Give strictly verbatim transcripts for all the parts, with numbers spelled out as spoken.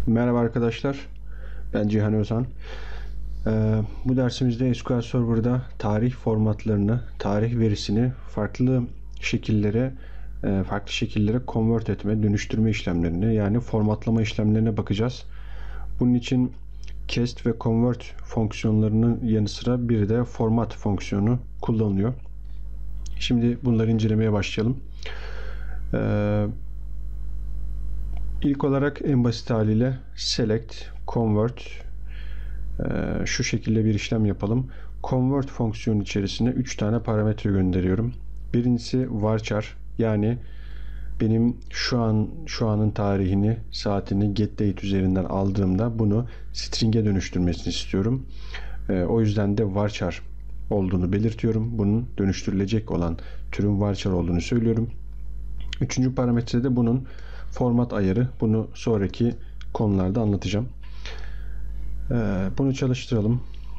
Merhaba arkadaşlar, ben Cihan Özan. Ee, bu dersimizde S Q L Server'da tarih formatlarını, tarih verisini farklı şekillere, e, farklı şekillere convert etme, dönüştürme işlemlerini, yani formatlama işlemlerine bakacağız. Bunun için cast ve convert fonksiyonlarının yanı sıra bir de format fonksiyonu kullanılıyor. Şimdi bunları incelemeye başlayalım. Ee, İlk olarak en basit haliyle select, convert, ee, şu şekilde bir işlem yapalım. Convert fonksiyonu içerisine üç tane parametre gönderiyorum. Birincisi varchar, yani benim şu an şu anın tarihini, saatini getDate üzerinden aldığımda bunu string'e dönüştürmesini istiyorum. Ee, o yüzden de varchar olduğunu belirtiyorum. Bunun dönüştürülecek olan türün varchar olduğunu söylüyorum. Üçüncü parametrede bunun format ayarı. Bunu sonraki konularda anlatacağım. Ee, bunu çalıştıralım.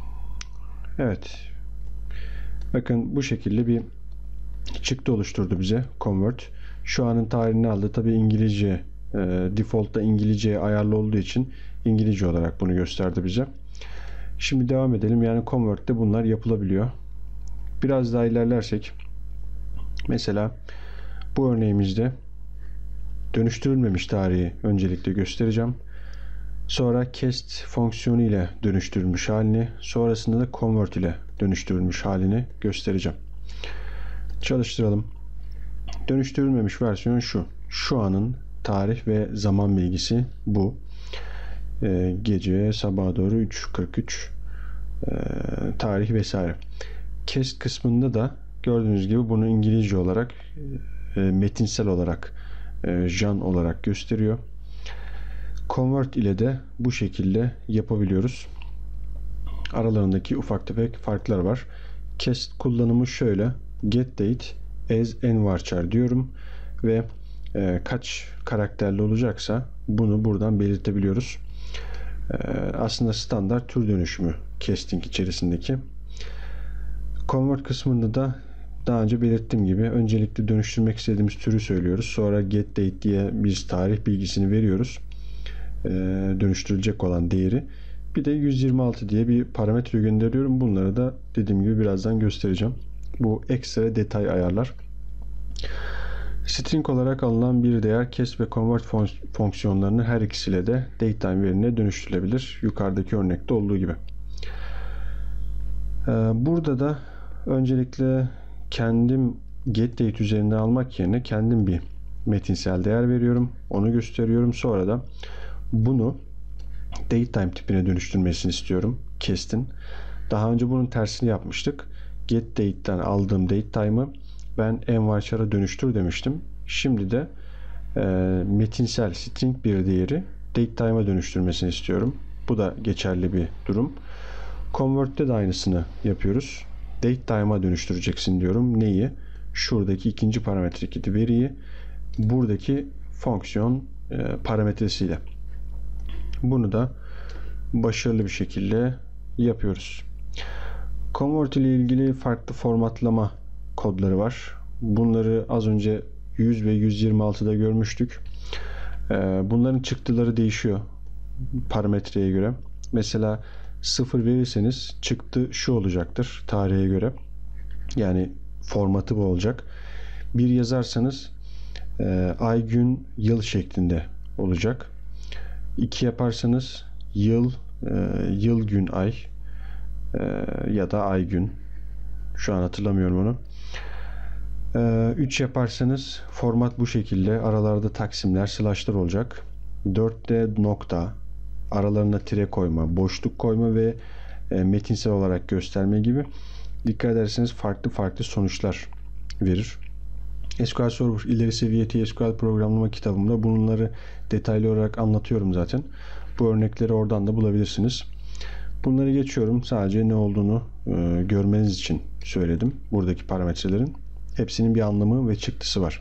Evet. Bakın bu şekilde bir çıktı oluşturdu bize convert. Şu anın tarihini aldı. Tabi İngilizce, e, default'ta İngilizceye ayarlı olduğu için İngilizce olarak bunu gösterdi bize. Şimdi devam edelim. Yani convert'te bunlar yapılabiliyor. Biraz daha ilerlersek, mesela bu örneğimizde dönüştürülmemiş tarihi öncelikle göstereceğim. Sonra cast fonksiyonu ile dönüştürülmüş halini, sonrasında da convert ile dönüştürülmüş halini göstereceğim. Çalıştıralım. Dönüştürülmemiş versiyon şu. Şu anın tarih ve zaman bilgisi bu. Ee, gece, sabaha doğru üç kırk üç e, tarih vesaire. Cast kısmında da gördüğünüz gibi bunu İngilizce olarak, e, metinsel olarak, e, jan olarak gösteriyor. Convert ile de bu şekilde yapabiliyoruz. Aralarındaki ufak tefek farklar var. Cast kullanımı şöyle: getDate as nvarchar diyorum ve e, kaç karakterli olacaksa bunu buradan belirtebiliyoruz. E, aslında standart tür dönüşümü casting içerisindeki. Convert kısmında da daha önce belirttiğim gibi öncelikle dönüştürmek istediğimiz türü söylüyoruz. Sonra getDate diye biz tarih bilgisini veriyoruz. Dönüştürülecek olan değeri. Bir de yüz yirmi altı diye bir parametre gönderiyorum. Bunları da dediğim gibi birazdan göstereceğim. Bu ekstra detay ayarlar. String olarak alınan bir değer cast ve convert fonksiyonlarının her ikisiyle de datetime verine dönüştürülebilir. Yukarıdaki örnekte olduğu gibi. Burada da öncelikle kendim getDate üzerinden almak yerine kendim bir metinsel değer veriyorum. Onu gösteriyorum. Sonra da bunu datetime tipine dönüştürmesini istiyorum cast'in. Daha önce bunun tersini yapmıştık. getDate'den aldığım datetime'ı ben nvarchar'a dönüştür demiştim. Şimdi de e, metinsel string bir değeri datetime'a dönüştürmesini istiyorum. Bu da geçerli bir durum. Convert'te de aynısını yapıyoruz. Datetime'a dönüştüreceksin diyorum. Neyi? Şuradaki ikinci parametredeki veriyi buradaki fonksiyon e, parametresiyle. Bunu da başarılı bir şekilde yapıyoruz. Convert ile ilgili farklı formatlama kodları var. Bunları az önce yüz ve yüz yirmi altıda görmüştük. Bunların çıktıları değişiyor parametreye göre. Mesela sıfır verirseniz çıktı şu olacaktır tarihe göre. Yani formatı bu olacak. bir yazarsanız ay, gün, yıl şeklinde olacak. iki yaparsanız yıl, yıl, gün, ay ya da ay, gün. Şu an hatırlamıyorum onu. üç yaparsanız format bu şekilde. Aralarda taksimler, slashlar olacak. dörtte nokta, aralarına tire koyma, boşluk koyma ve metinsel olarak gösterme gibi. Dikkat ederseniz farklı farklı sonuçlar verir. S Q L Server ileri seviye T S Q L programlama kitabımda bunları detaylı olarak anlatıyorum zaten. Bu örnekleri oradan da bulabilirsiniz. Bunları geçiyorum. Sadece ne olduğunu e, görmeniz için söyledim. Buradaki parametrelerin hepsinin bir anlamı ve çıktısı var.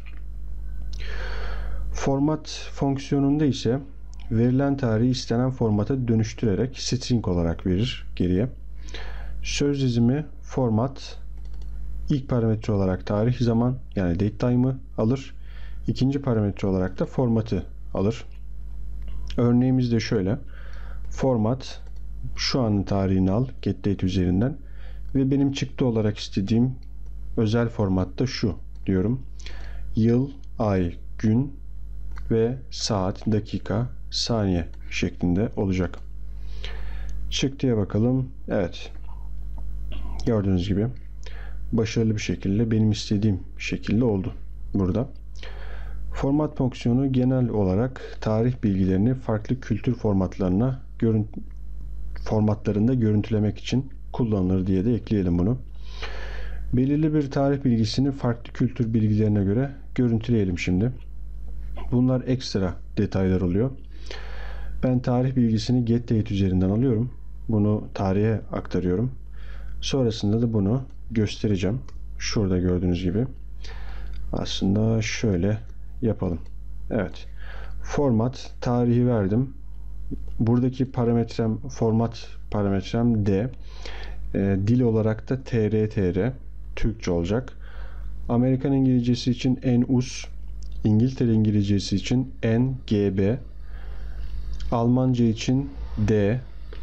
Format fonksiyonunda ise verilen tarihi istenen formata dönüştürerek string olarak verir geriye. Söz dizimi format ilk parametre olarak tarih, zaman yani datetime'ı alır. İkinci parametre olarak da formatı alır. Örneğimiz de şöyle. Format şu anın tarihini al getDate üzerinden ve benim çıktı olarak istediğim özel formatta şu diyorum. Yıl, ay, gün ve saat, dakika, saniye şeklinde olacak. Çıktıya bakalım. Evet. Gördüğünüz gibi başarılı bir şekilde benim istediğim şekilde oldu burada. Format fonksiyonu genel olarak tarih bilgilerini farklı kültür formatlarına görün formatlarında görüntülemek için kullanılır diye de ekleyelim bunu. Belirli bir tarih bilgisini farklı kültür bilgilerine göre görüntüleyelim şimdi. Bunlar ekstra detaylar oluyor. Ben tarih bilgisini getDate üzerinden alıyorum. Bunu tarihe aktarıyorum. Sonrasında da bunu göstereceğim. Şurada gördüğünüz gibi. Aslında şöyle yapalım. Evet. Format tarihi verdim. Buradaki parametrem format parametrem D. E, dil olarak da T R T R Türkçe olacak. Amerikan İngilizcesi için N U S, İngiltere İngilizcesi için N G B, Almanca için D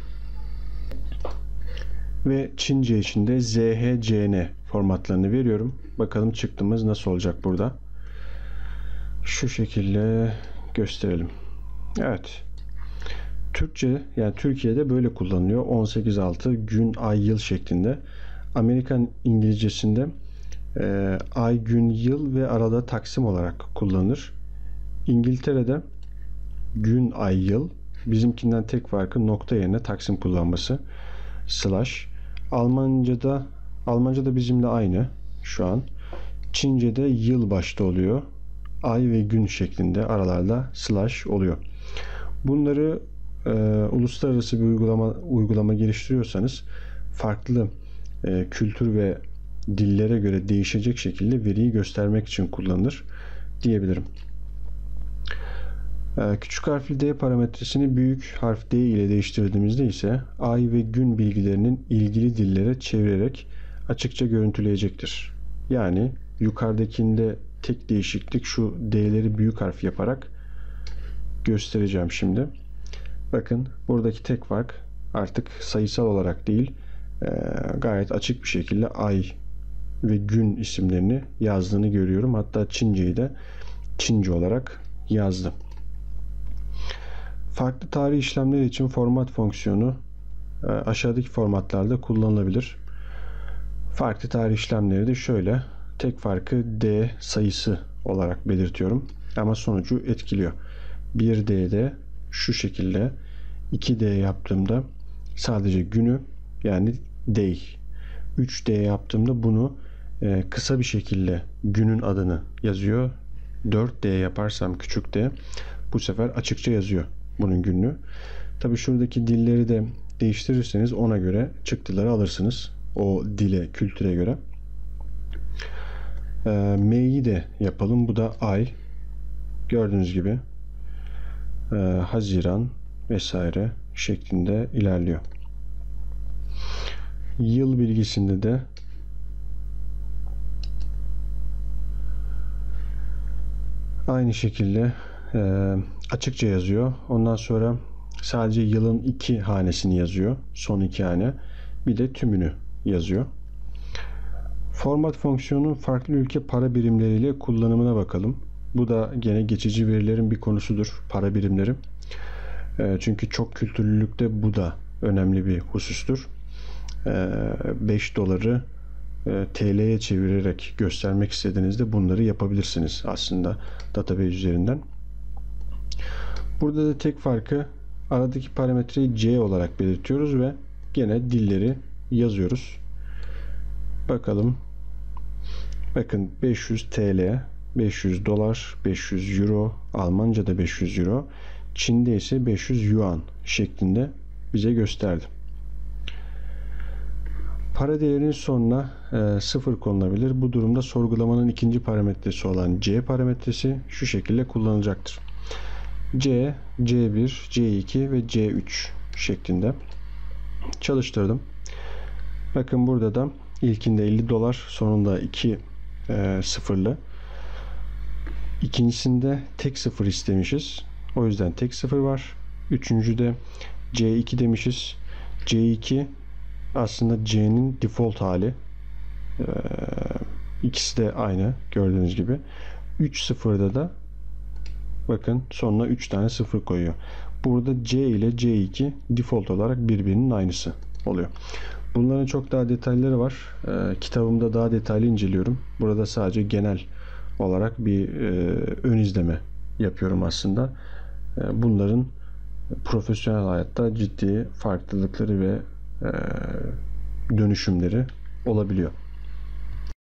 ve Çince için de Z H C N formatlarını veriyorum. Bakalım çıktığımız nasıl olacak burada. Şu şekilde gösterelim. Evet. Türkçe, yani Türkiye'de böyle kullanılıyor. on sekiz altı gün, ay, yıl şeklinde. Amerikan İngilizcesinde e, ay, gün, yıl ve arada taksim olarak kullanılır. İngiltere'de gün, ay, yıl. Bizimkinden tek farkı nokta yerine taksim kullanması. Slash. Almanca'da Almanca'da bizimle aynı şu an. Çince'de yıl başta oluyor. Ay ve gün şeklinde aralarda slash oluyor. Bunları e, uluslararası bir uygulama uygulama geliştiriyorsanız farklı e, kültür ve dillere göre değişecek şekilde veriyi göstermek için kullanılır diyebilirim. E, küçük harfli D parametresini büyük harf D ile değiştirdiğimizde ise ay ve gün bilgilerinin ilgili dillere çevirerek açıkça görüntüleyecektir. Yani yukarıdakinde tek değişiklik şu D'leri büyük harf yaparak göstereceğim şimdi. Bakın buradaki tek fark artık sayısal olarak değil e, gayet açık bir şekilde ay ve gün isimlerini yazdığını görüyorum. Hatta Çince'yi de Çince olarak yazdı. Farklı tarih işlemleri için format fonksiyonu e, aşağıdaki formatlarda kullanılabilir. Farklı tarih işlemleri de şöyle. Tek farkı D sayısı olarak belirtiyorum. Ama sonucu etkiliyor. bir D'de şu şekilde, iki D yaptığımda sadece günü yani day. üç D yaptığımda bunu e, kısa bir şekilde günün adını yazıyor. dört D yaparsam küçük D bu sefer açıkça yazıyor bunun gününü. Tabi şuradaki dilleri de değiştirirseniz ona göre çıktıları alırsınız. O dile, kültüre göre. E, M'yi de yapalım. Bu da ay. Gördüğünüz gibi e, Haziran vesaire şeklinde ilerliyor. Yıl bilgisinde de aynı şekilde e, açıkça yazıyor. Ondan sonra sadece yılın iki hanesini yazıyor. Son iki hane. Bir de tümünü yazıyor. Format fonksiyonunun farklı ülke para birimleriyle kullanımına bakalım. Bu da gene geçici verilerin bir konusudur. Para birimleri. E, çünkü çok kültürlülükte bu da önemli bir husustur. E, beş doları e, T L'ye çevirerek göstermek istediğinizde bunları yapabilirsiniz aslında database üzerinden. Burada da tek farkı aradaki parametreyi C olarak belirtiyoruz ve gene dilleri yazıyoruz. Bakalım. Bakın beş yüz T L, beş yüz dolar, beş yüz euro, Almanca'da beş yüz euro, Çin'de ise beş yüz yuan şeklinde bize gösterdi. Para değerinin sonuna e, sıfır konulabilir. Bu durumda sorgulamanın ikinci parametresi olan C parametresi şu şekilde kullanılacaktır. C, C bir, C iki ve C üç şeklinde çalıştırdım. Bakın burada da ilkinde elli dolar, sonunda iki e, sıfırlı. İkincisinde tek sıfır istemişiz. O yüzden tek sıfır var. Üçüncüde C iki demişiz. C iki aslında C'nin default hali. Ee, ikisi de aynı gördüğünüz gibi. üç sıfırda da bakın sonuna üç tane sıfır koyuyor. Burada C ile C iki default olarak birbirinin aynısı oluyor. Bunların çok daha detayları var. Ee, kitabımda daha detaylı inceliyorum. Burada sadece genel olarak bir e, ön izleme yapıyorum aslında. E, bunların profesyonel hayatta ciddi farklılıkları ve e, dönüşümleri olabiliyor.